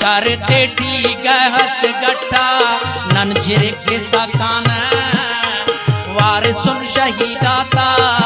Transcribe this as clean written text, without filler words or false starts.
करते ठीक हस गठा नन झिरके सकान वार सुन शहीदाता